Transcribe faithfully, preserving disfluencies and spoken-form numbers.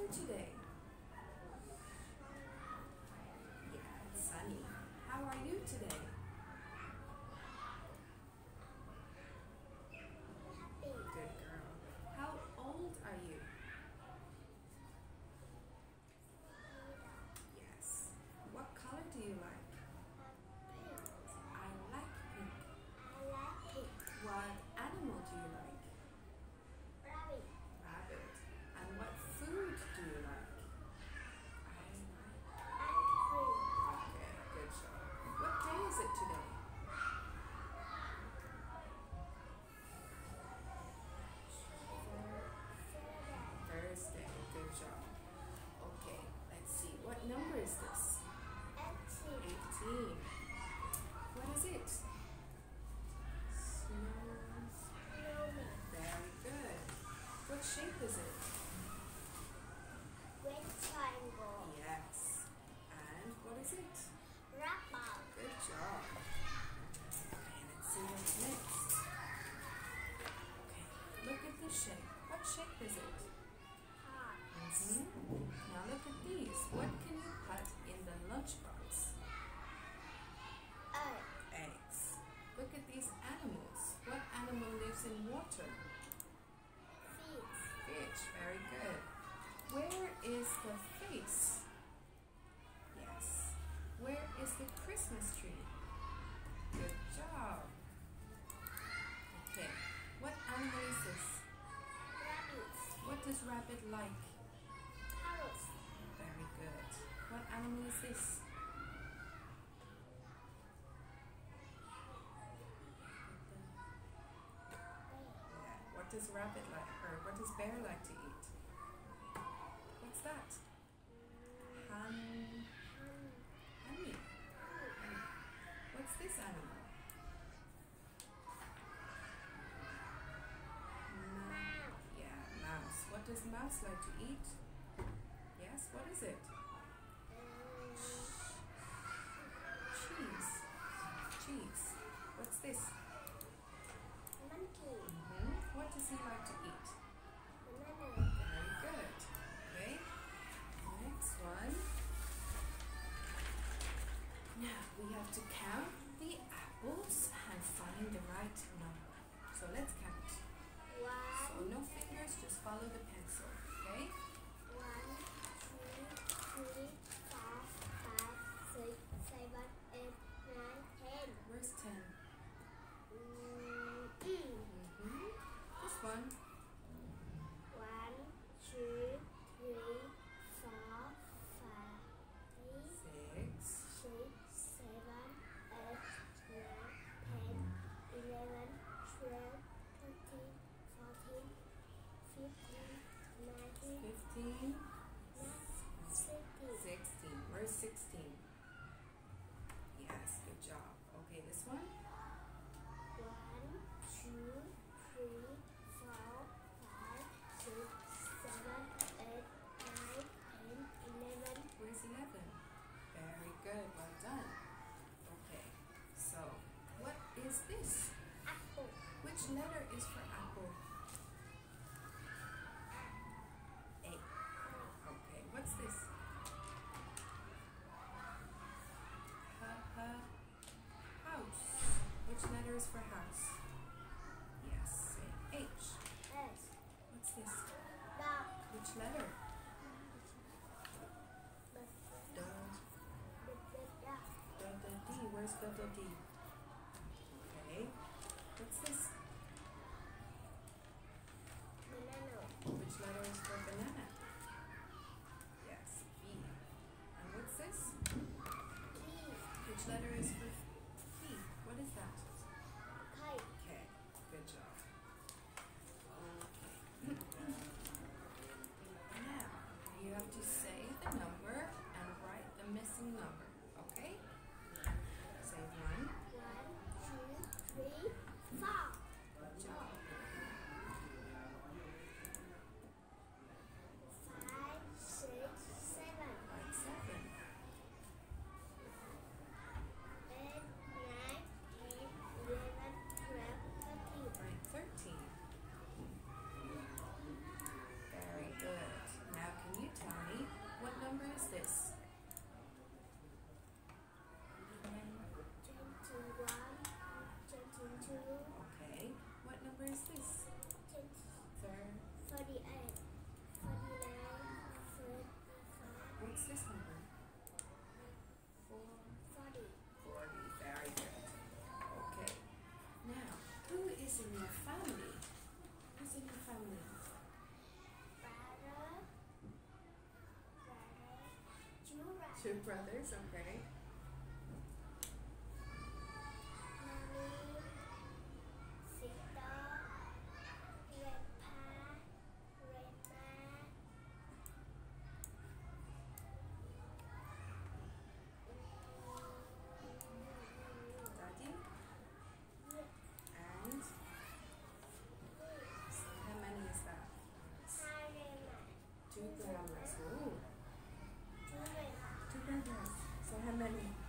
today? Yeah, it's sunny. How are you today? Good girl. How old are you? Yes. What color do you like? I like pink. What animal do you like? Rabbit. And what food do you like? I like. Okay, good job. What day is it today? Thursday. Good job. Okay, let's see. What number is this? eighteen. What is it? Snow. Very good. What shape is it? Yes. And what is it? Good job. Okay, let's see what's next. Okay, look at this shape. What shape is it? Mm-hmm. Now look at these. What can you put in the lunchbox? Eggs. Look at these animals. What animal lives in water? Fish. Very good. Where is the face? Yes. Where is the Christmas tree? Good job. Okay. What animal is this? What does rabbit like? Very good. What animal is this? Yeah. What does rabbit like? Or what does bear like to eat? What's that? Honey. Honey. Honey. What's this animal? Yeah, mouse. What does mouse like to eat? Yes, what is it? Cheese. Cheese. What's this? Mm-hmm. What does he like to eat? Very good. Okay. Next one. Now we have to count the apples and find the right number. So let's count. So no fingers, just follow the pencil. Okay? Where's ten? Mm-hmm. This one. fifteen, sixteen. Where's sixteen? Yes, good job. Okay, this one? Where's eleven? Very good, well done. Okay, so what is this? Which letter is for apple? A. Okay, what's this? Ha, ha, house. Which letter is for house? Yes, say H. What's this? Which letter? Da. Da, da, D. Where's da, da, D? Okay. What's this? Which letter is for banana? Yes, B. And what's this? Which letter is for P? What is that? Okay, good job. Okay. Now, you have to say the number and write the missing number, okay? Say one. Good job. Write seven. Write thirteen. Very good. Now can you tell Two brothers, okay. Daddy? And? So how many is that? Two grandmas. Ooh. Two grandmas. So how many?